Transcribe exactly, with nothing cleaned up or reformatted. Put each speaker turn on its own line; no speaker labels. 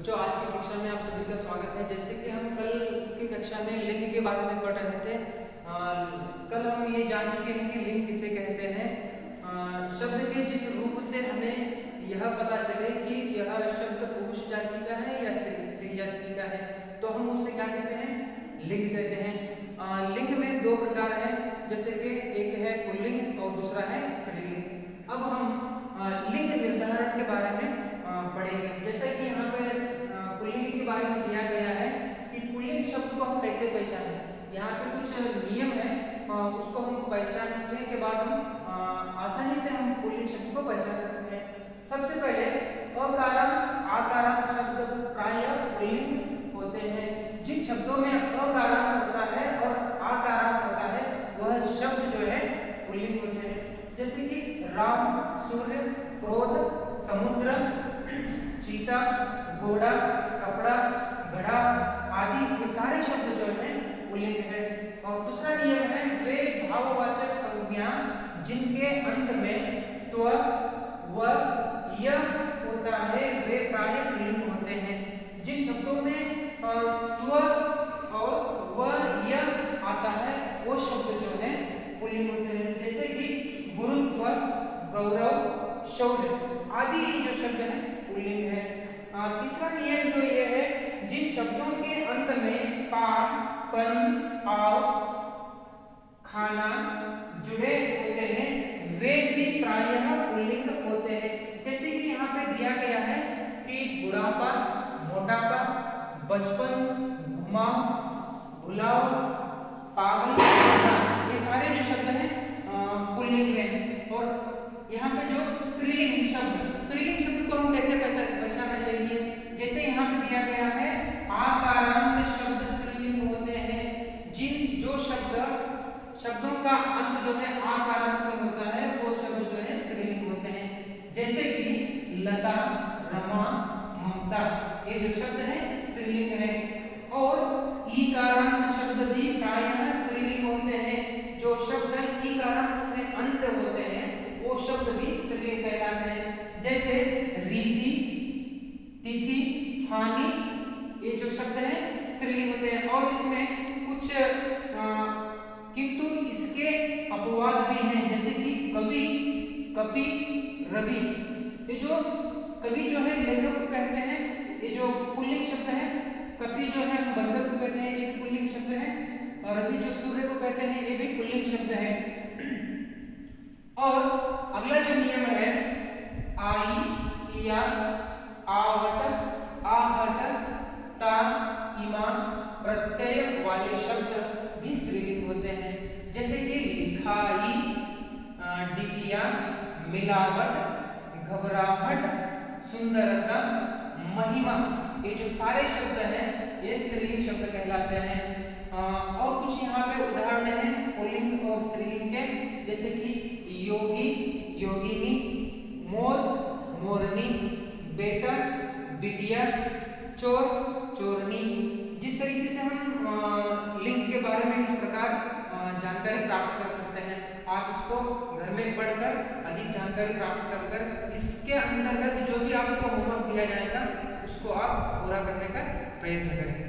बच्चों, आज की कक्षा में आप सभी का स्वागत है। जैसे कि हम कल की कक्षा में लिंग के बारे में पढ़ रहे थे। आ, कल हम ये जान चुके हैं कि लिंग किसे कहते हैं। आ, शब्द के जिस रूप से हमें यह पता चले कि यह शब्द पुरुष जाति का है या स्त्री जाति का है, तो हम उसे क्या कहते हैं? लिंग कहते हैं। आ, लिंग में दो प्रकार हैं, जैसे कि एक है पुल्लिंग और दूसरा है स्त्रीलिंग। अब हम आ, लिंग निर्धारण के बारे में पढ़ेंगे। जैसे कि यहाँ पे पुल्लिंग के बारे में दिया गया है कि पुल्लिंग शब्द को हम कैसे पहचानें। यहाँ पे कुछ नियम है, उसको हम पहचानने के बाद हम आसानी से हम पुल्लिंग शब्द को पहचान सकते हैं। सबसे पहले अकारांत आकारांत शब्द प्रायः पुल्लिंग होते हैं। जिन शब्दों में अकारांत होता है और आकारांत होता है वह शब्द जो है पुल्लिंग होते हैं। जैसे कि राम, सूर्य, क्रोध, समुद्र, चीता, घोड़ा, कपड़ा, घड़ा आदि ये सारे शब्द जो है पुल्लिंग है। और दूसरा नियम है वे भाववाचक संज्ञा जिनके अंत में त्व, व, य होता है वे प्रायः पुल्लिंग होते हैं। जिन शब्दों में त्व और व, य आता है वो शब्द जो है पुल्लिंग होते हैं। जैसे कि गुरुत्व, गौरव, शौर्य आदि जो शब्द है पुल्लिंग है। आ, तीसरा नियम जो ये है, जिन शब्दों के अंत में पा, पन, आव, खाना जुड़े होते हैं वे भी प्रायः पुल्लिंग होते हैं। जैसे कि यहाँ पे दिया गया है कि बुढ़ापा, मोटापा, बचपन, घुमाव, भुलाव, पागल, ये सारे जो शब्द हैं पुल्लिंग है। और यहाँ पे जो स्त्रीलिंग शब्द स्त्रीलिंग शब्द को हम कैसे पहचानना चाहिए? जैसे यहाँ पे दिया गया है आकारांत शब्द स्त्रीलिंग होते हैं। जिन जो शब्द शब्दों का अंत जो है आकारांत से होता है वो शब्द जो है स्त्रीलिंग होते हैं। जैसे कि लता, रमा, ममता ये जो शब्द है स्त्रीलिंग है। और ईकारांत शब्द भी प्रायः स्त्रीलिंग होते हैं। जो शब्द ईकारांत से अंत होते हैं वो शब्द भी स्त्रीलिंग कहलाते हैं। जैसे रीति, तिथि, हानि ये जो शब्द है स्त्रीलिंग होते हैं। और इसमें कुछ किंतु इसके अपवाद भी हैं, जैसे कि कवि, कपि, रवि। ये जो कवि जो है लेखक को कहते हैं, ये जो पुल्लिंग शब्द है। कपि जो है बंदर को कहते हैं, ये भी पुल्लिंग शब्द है। और रवि जो सूर्य को कहते हैं, ये भी पुल्लिंग शब्द है। और अगला जो नियम है आई, इया, आवट, आहट, ता, इमा प्रत्यय वाले शब्द भी स्त्रीलिंग होते हैं। जैसे कि लिखाई, डिबिया, मिलावट, घबराहट, सुंदरता, महिमा ये जो सारे शब्द हैं ये स्त्रीलिंग शब्द कहलाते हैं। और कुछ यहाँ पे उदाहरण हैं पुल्लिंग और स्त्रीलिंग के, जैसे कि योगी, योगिनी, मोर, मोरनी, बेटा, बिटिया, चोर, चोरनी। जिस तरीके से हम लिंग के बारे में इस प्रकार जानकारी प्राप्त कर सकते हैं, आप इसको घर में पढ़कर अधिक जानकारी प्राप्त कर कर इसके अंतर्गत जो भी आपको होमवर्क दिया जाएगा उसको आप पूरा करने का प्रयत्न करें।